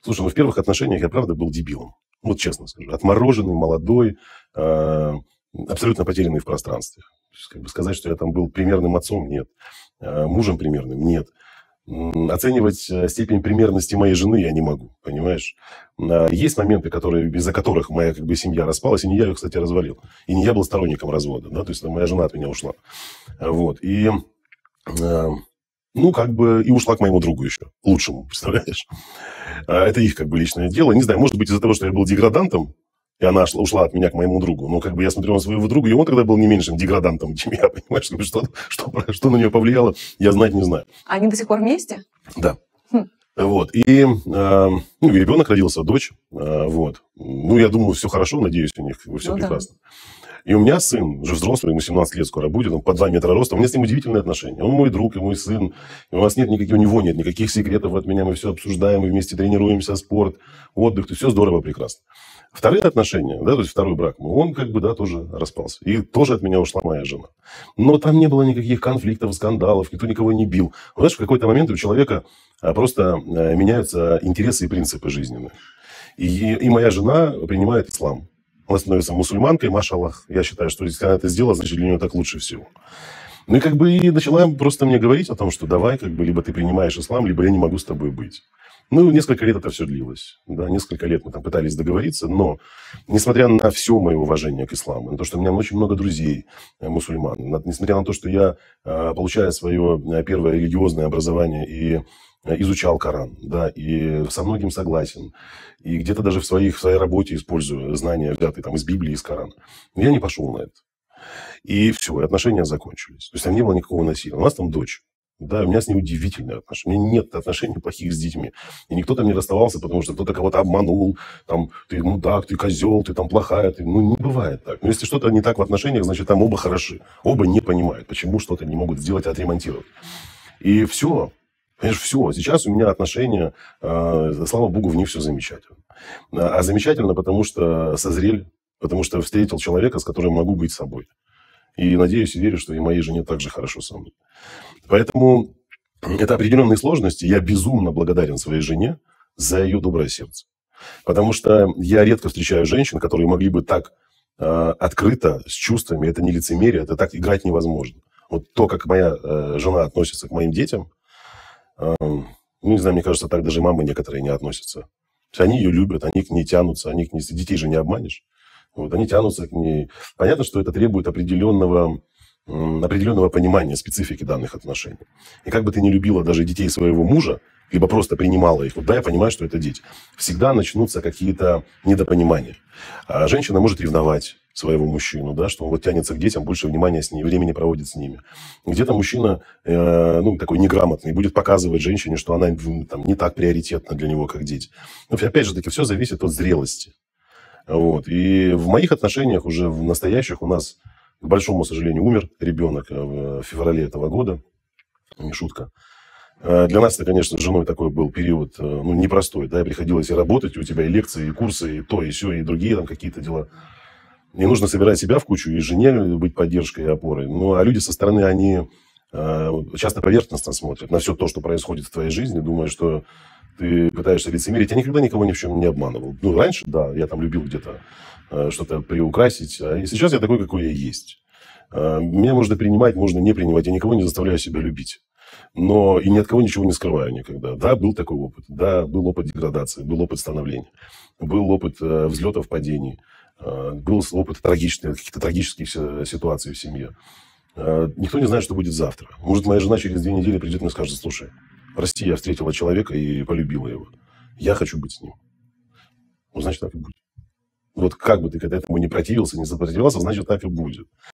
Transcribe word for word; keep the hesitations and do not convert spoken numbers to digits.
Слушай, ну в первых отношениях я правда был дебилом. Вот честно скажу. Отмороженный, молодой, э, абсолютно потерянный в пространстве. То есть, как бы сказать, что я там был примерным отцом, нет. Э, мужем примерным, нет. М, Оценивать э, степень примерности моей жены я не могу, понимаешь? А, Есть моменты, которые, из-за которых моя как бы, семья распалась, и не я ее, кстати, развалил. И не я был сторонником развода, да, то есть моя жена от меня ушла. Вот, и, э, ну, как бы, и ушла к моему другу еще, лучшему, представляешь? А Это их как бы личное дело. Не знаю, может быть, из-за того, что я был деградантом, и она шла- ушла от меня к моему другу. Но как бы я смотрел на своего друга, и он тогда был не меньшим деградантом, чем я, понимаешь? Как бы Что, что, что на нее повлияло, я знать не знаю. Они до сих пор вместе? Да. Хм. Вот. И, э, ну, и ребенок родился, дочь. Э, вот. Ну, я думаю, все хорошо, надеюсь, у них все Ну да. прекрасно. И у меня сын, уже взрослый, ему семнадцать лет скоро будет, он по два метра роста. У меня с ним удивительные отношения. Он мой друг и мой сын. И у нас нет никаких, у него нет никаких секретов от меня. Мы все обсуждаем, мы вместе тренируемся, спорт, отдых. То есть все здорово, прекрасно. Вторые отношения, да, то есть второй брак, он как бы, да, тоже распался. И тоже от меня ушла моя жена. Но там не было никаких конфликтов, скандалов, никто никого не бил. Знаешь, в какой-то момент у человека а, просто а, меняются интересы и принципы жизненные. И, и моя жена принимает ислам. Она становится мусульманкой, машаллах. Я считаю, что если она это сделала, значит, для нее так лучше всего. Ну и как бы и начала просто мне говорить о том, что давай, как бы, либо ты принимаешь ислам, либо я не могу с тобой быть. Ну, несколько лет это все длилось. Да, несколько лет мы там пытались договориться, но, несмотря на все мое уважение к исламу, на то, что у меня очень много друзей э, мусульман, на- несмотря на то, что я, э, получая свое э, первое религиозное образование и э, изучал Коран, да, и со многим согласен, и где-то даже в, своих, в своей работе использую знания, взятые там из Библии, из Корана, но я не пошел на это. И все, и отношения закончились. То есть там не было никакого насилия. У нас там дочь. Да, у меня с ней удивительные отношения. У меня нет отношений плохих с детьми. И никто там не расставался, потому что кто-то кого-то обманул. Там, ты мудак, ты козел, ты там плохая. Ты... Ну, не бывает так. Но если что-то не так в отношениях, значит, там оба хороши. Оба не понимают, почему что-то не могут сделать, отремонтировать. И все. Понимаешь, все. Сейчас у меня отношения, э, слава богу, в них все замечательно. А замечательно, потому что созрели, потому что встретил человека, с которым могу быть собой. И надеюсь и верю, что и моей жене так же хорошо со мной. Поэтому это определенные сложности. Я безумно благодарен своей жене за ее доброе сердце. Потому что я редко встречаю женщин, которые могли бы так э, открыто, с чувствами, это не лицемерие, это так играть невозможно. Вот то, как моя э, жена относится к моим детям, э, ну, не знаю, мне кажется, так даже мамы некоторые не относятся. То есть они ее любят, они к ней тянутся, они к ней... Детей же не обманешь. Вот, они тянутся к ней. Понятно, что это требует определенного, м, определенного понимания специфики данных отношений. И как бы ты ни любила даже детей своего мужа, либо просто принимала их, вот да, я понимаю, что это дети, всегда начнутся какие-то недопонимания. А женщина может ревновать своего мужчину, да, что он вот тянется к детям, больше внимания с ней, времени проводит с ними. Где-то мужчина, э, ну, такой неграмотный, будет показывать женщине, что она м, там, не так приоритетна для него, как дети. Но опять же таки, все зависит от зрелости. Вот. И в моих отношениях уже в настоящих у нас, к большому сожалению, умер ребенок в феврале этого года. Не шутка. Э, Для нас это, конечно, с женой такой был период э, ну, непростой. Да, и приходилось и работать, и у тебя и лекции, и курсы, и то, и все, и другие там какие-то дела. И нужно собирать себя в кучу, и жене быть поддержкой и опорой. Ну, а люди со стороны, они э, часто поверхностно смотрят на все то, что происходит в твоей жизни, думая, что ты пытаешься лицемерить. Я никогда никого ни в чем не обманывал. Ну, раньше, да, я там любил где-то э, что-то приукрасить. А и сейчас я такой, какой я есть. Э, меня можно принимать, можно не принимать. Я никого не заставляю себя любить. Но и ни от кого ничего не скрываю никогда. Да, был такой опыт. Да, был опыт деградации, был опыт становления. Был опыт э, взлетов, падений. Э, был опыт трагичных, каких-то трагических си- ситуаций в семье. Э, никто не знает, что будет завтра. Может, моя жена через две недели придет и скажет: слушай, прости, я встретила человека и полюбила его. Я хочу быть с ним. Ну, значит, так и будет. Вот как бы ты к этому не противился, не сопротивлялся, значит, так и будет.